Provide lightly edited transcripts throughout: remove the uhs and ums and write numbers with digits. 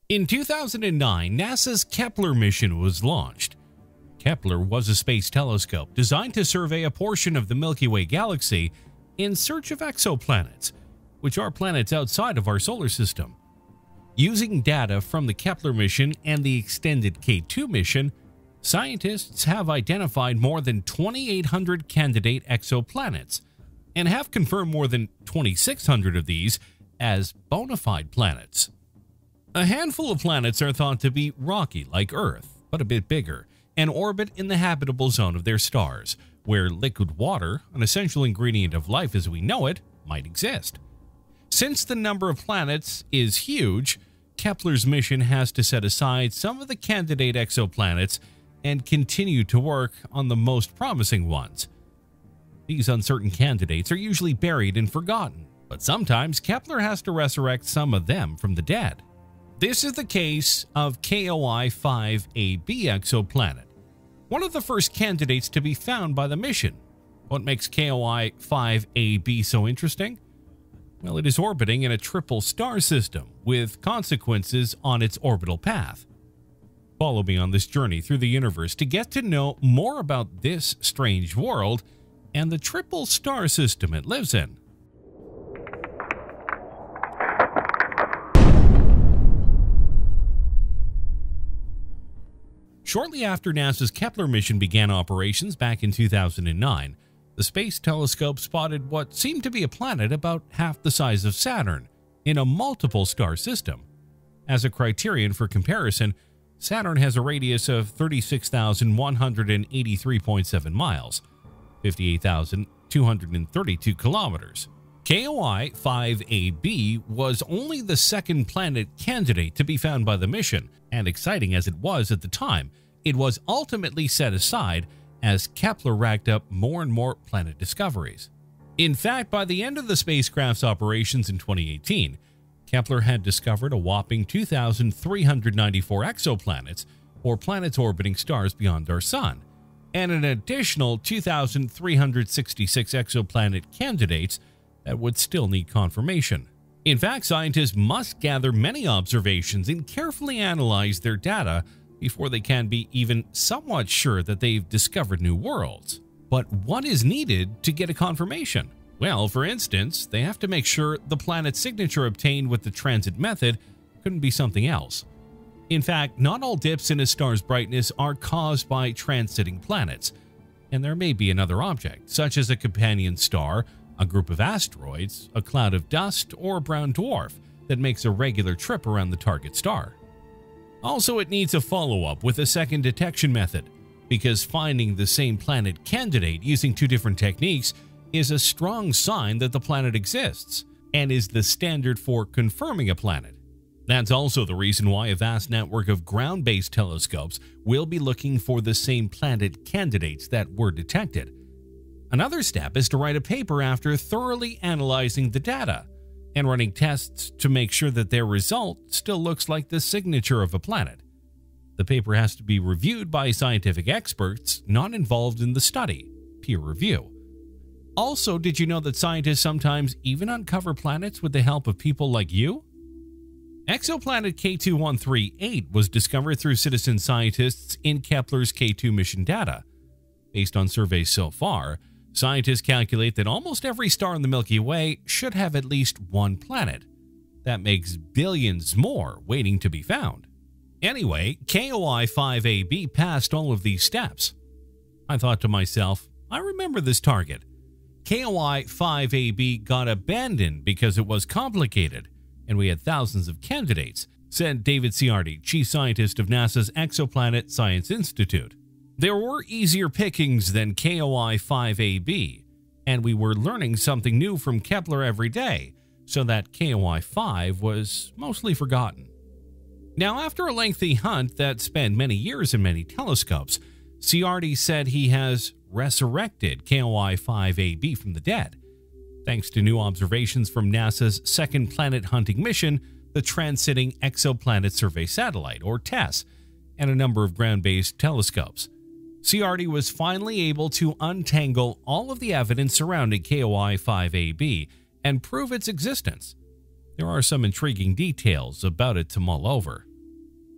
In 2009, NASA's Kepler mission was launched. Kepler was a space telescope designed to survey a portion of the Milky Way galaxy in search of exoplanets, which are planets outside of our solar system. Using data from the Kepler mission and the extended K2 mission, scientists have identified more than 2,800 candidate exoplanets and have confirmed more than 2,600 of these as bona fide planets. A handful of planets are thought to be rocky like Earth, but a bit bigger, and orbit in the habitable zone of their stars, where liquid water, an essential ingredient of life as we know it, might exist. Since the number of planets is huge, Kepler's mission has to set aside some of the candidate exoplanets and continue to work on the most promising ones. These uncertain candidates are usually buried and forgotten, but sometimes Kepler has to resurrect some of them from the dead. This is the case of KOI-5ab exoplanet, one of the first candidates to be found by the mission. What makes KOI-5ab so interesting? Well, it is orbiting in a triple star system with consequences on its orbital path. Follow me on this journey through the universe to get to know more about this strange world and the triple star system it lives in. Shortly after NASA's Kepler mission began operations back in 2009, the space telescope spotted what seemed to be a planet about half the size of Saturn in a multiple star system. As a criterion for comparison, Saturn has a radius of 36,183.7 miles, 58,232 kilometers. KOI-5ab was only the second planet candidate to be found by the mission, and exciting as it was at the time, it was ultimately set aside as Kepler racked up more and more planet discoveries. In fact, by the end of the spacecraft's operations in 2018, Kepler had discovered a whopping 2,394 exoplanets, or planets orbiting stars beyond our Sun, and an additional 2,366 exoplanet candidates that would still need confirmation. In fact, scientists must gather many observations and carefully analyze their data before they can be even somewhat sure that they've discovered new worlds. But what is needed to get a confirmation? Well, for instance, they have to make sure the planet's signature obtained with the transit method couldn't be something else. In fact, not all dips in a star's brightness are caused by transiting planets, and there may be another object, such as a companion star, a group of asteroids, a cloud of dust, or a brown dwarf that makes a regular trip around the target star. Also, it needs a follow-up with a second detection method, because finding the same planet candidate using two different techniques is a strong sign that the planet exists and is the standard for confirming a planet. That's also the reason why a vast network of ground-based telescopes will be looking for the same planet candidates that were detected. Another step is to write a paper after thoroughly analyzing the data and running tests to make sure that their result still looks like the signature of a planet. The paper has to be reviewed by scientific experts not involved in the study, peer review. Also, did you know that scientists sometimes even uncover planets with the help of people like you? Exoplanet K2138 was discovered through citizen scientists in Kepler's K2 mission data. Based on surveys so far, scientists calculate that almost every star in the Milky Way should have at least one planet. That makes billions more waiting to be found. Anyway, KOI-5ab passed all of these steps. I thought to myself, I remember this target. KOI-5ab got abandoned because it was complicated, and we had thousands of candidates, said David Ciardi, chief scientist of NASA's Exoplanet Science Institute. There were easier pickings than KOI-5ab, and we were learning something new from Kepler every day, so that KOI-5 was mostly forgotten. Now, after a lengthy hunt that spanned many years and many telescopes, Ciardi said he has resurrected KOI-5ab from the dead, thanks to new observations from NASA's second planet hunting mission, the Transiting Exoplanet Survey Satellite, or TESS, and a number of ground-based telescopes. Ciardi was finally able to untangle all of the evidence surrounding KOI-5ab and prove its existence. There are some intriguing details about it to mull over.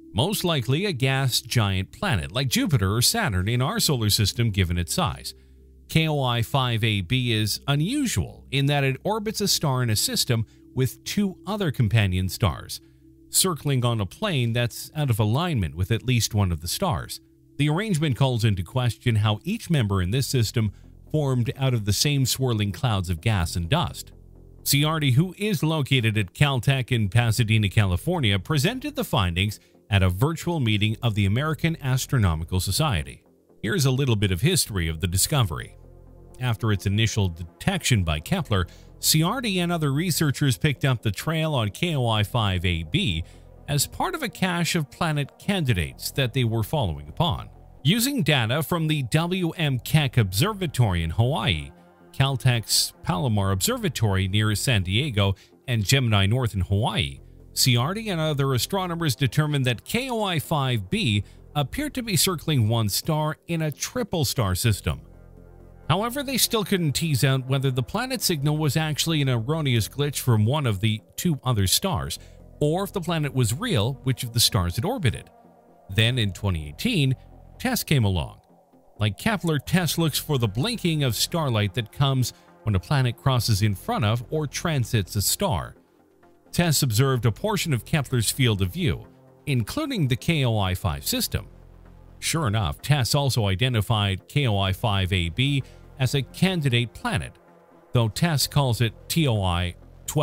Most likely a gas giant planet like Jupiter or Saturn in our solar system given its size. KOI 5AB is unusual in that it orbits a star in a system with two other companion stars, circling on a plane that's out of alignment with at least one of the stars. The arrangement calls into question how each member in this system formed out of the same swirling clouds of gas and dust. Ciardi, who is located at Caltech in Pasadena, California, presented the findings at a virtual meeting of the American Astronomical Society. Here's a little bit of history of the discovery. After its initial detection by Kepler, Ciardi and other researchers picked up the trail on KOI 5AB as part of a cache of planet candidates that they were following upon. Using data from the W.M. Keck Observatory in Hawaii, Caltech's Palomar Observatory near San Diego, and Gemini North in Hawaii, Ciardi and other astronomers determined that KOI 5b appeared to be circling one star in a triple star system. However, they still couldn't tease out whether the planet signal was actually an erroneous glitch from one of the two other stars, or if the planet was real, which of the stars it orbited. Then in 2018, TESS came along. Like Kepler, TESS looks for the blinking of starlight that comes when a planet crosses in front of or transits a star. TESS observed a portion of Kepler's field of view, including the KOI 5 system. Sure enough, TESS also identified KOI 5AB as a candidate planet, though TESS calls it TOI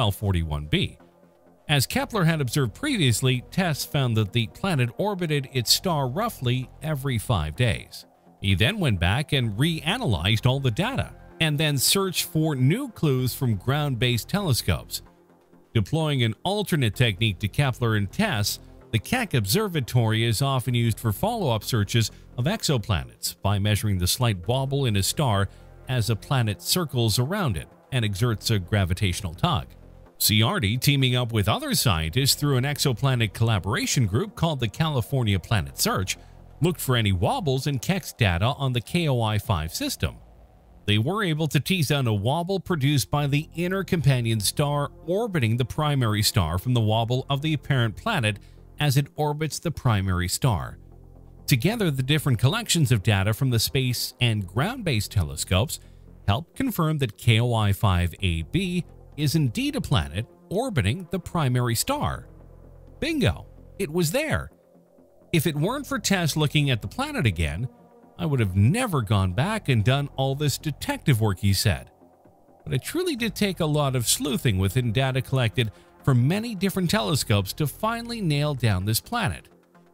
1241b. As Kepler had observed previously, TESS found that the planet orbited its star roughly every 5 days. He then went back and reanalyzed all the data, and then searched for new clues from ground-based telescopes. Deploying an alternate technique to Kepler and TESS, the Keck Observatory is often used for follow-up searches of exoplanets by measuring the slight wobble in a star as a planet circles around it and exerts a gravitational tug. Ciardi, teaming up with other scientists through an exoplanet collaboration group called the California Planet Search, looked for any wobbles in Keck's data on the KOI 5 system. They were able to tease out a wobble produced by the inner companion star orbiting the primary star from the wobble of the apparent planet as it orbits the primary star. Together, the different collections of data from the space and ground-based telescopes helped confirm that KOI 5AB is indeed a planet orbiting the primary star. Bingo! It was there. If it weren't for TESS looking at the planet again, I would have never gone back and done all this detective work, he said. But it truly did take a lot of sleuthing within data collected from many different telescopes to finally nail down this planet.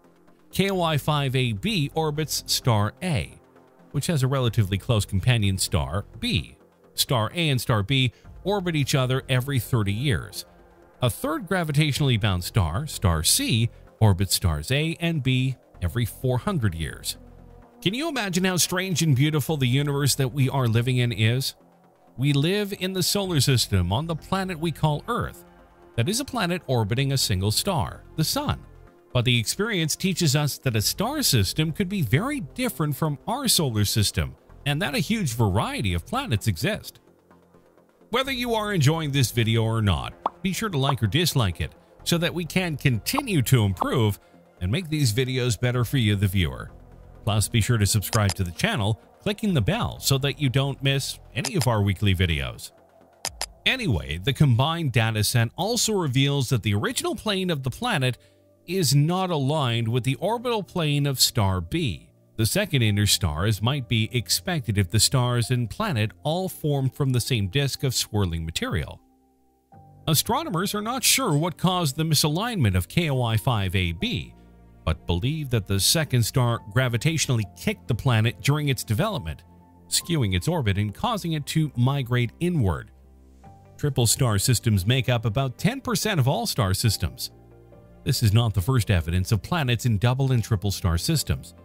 KOI 5AB orbits star A, which has a relatively close companion star, B. Star A and star B orbit each other every 30 years. A third gravitationally bound star, star C, orbits stars A and B every 400 years. Can you imagine how strange and beautiful the universe that we are living in is? We live in the solar system on the planet we call Earth. That is a planet orbiting a single star, the Sun. But the experience teaches us that a star system could be very different from our solar system, and that a huge variety of planets exist. Whether you are enjoying this video or not, be sure to like or dislike it so that we can continue to improve and make these videos better for you, the viewer. Plus, be sure to subscribe to the channel, clicking the bell so that you don't miss any of our weekly videos. Anyway, the combined dataset also reveals that the original plane of the planet is not aligned with the orbital plane of star B, the second inner star, as might be expected if the stars and planet all formed from the same disk of swirling material. Astronomers are not sure what caused the misalignment of KOI 5AB, but believe that the second star gravitationally kicked the planet during its development, skewing its orbit and causing it to migrate inward. Triple star systems make up about 10% of all star systems. This is not the first evidence of planets in double and triple star systems.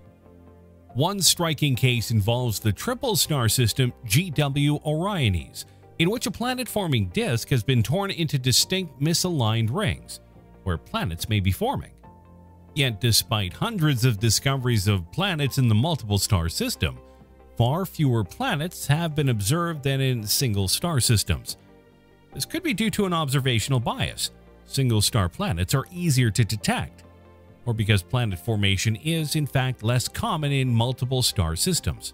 One striking case involves the triple star system GW Orionis, in which a planet-forming disk has been torn into distinct misaligned rings, where planets may be forming. Yet, despite hundreds of discoveries of planets in the multiple star system, far fewer planets have been observed than in single star systems. This could be due to an observational bias. Single star planets are easier to detect. or because planet formation is in fact less common in multiple star systems.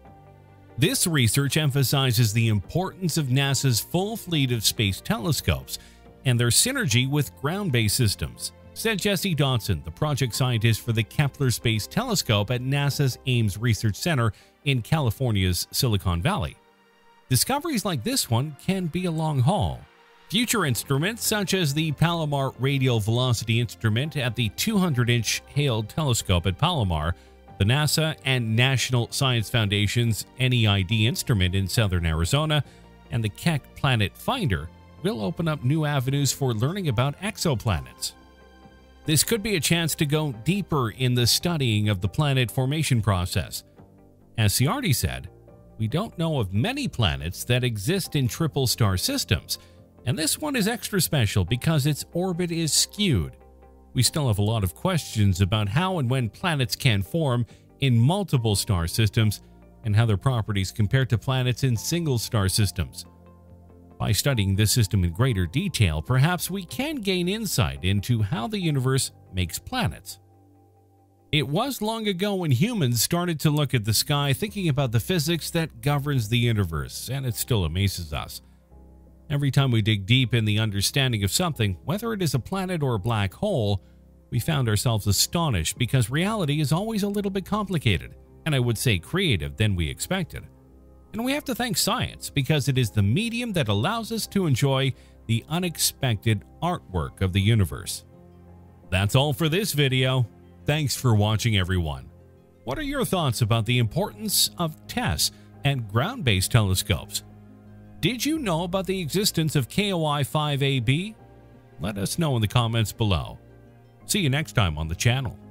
This research emphasizes the importance of NASA's full fleet of space telescopes and their synergy with ground-based systems, said Jesse Dodson, the project scientist for the Kepler Space Telescope at NASA's Ames Research Center in California's Silicon Valley. Discoveries like this one can be a long haul. Future instruments, such as the Palomar Radial Velocity Instrument at the 200-inch Hale Telescope at Palomar, the NASA and National Science Foundation's NEID instrument in southern Arizona, and the Keck Planet Finder, will open up new avenues for learning about exoplanets. This could be a chance to go deeper in the studying of the planet formation process. As Ciardi said, we don't know of many planets that exist in triple star systems, and this one is extra special because its orbit is skewed. We still have a lot of questions about how and when planets can form in multiple star systems and how their properties compare to planets in single star systems. By studying this system in greater detail, perhaps we can gain insight into how the universe makes planets. It was long ago when humans started to look at the sky thinking about the physics that governs the universe, and it still amazes us. Every time we dig deep in the understanding of something, whether it is a planet or a black hole, we found ourselves astonished because reality is always a little bit complicated, and I would say creative than we expected. And we have to thank science because it is the medium that allows us to enjoy the unexpected artwork of the universe. That's all for this video. Thanks for watching, everyone. What are your thoughts about the importance of TESS and ground-based telescopes? Did you know about the existence of KOI 5AB? Let us know in the comments below. See you next time on the channel.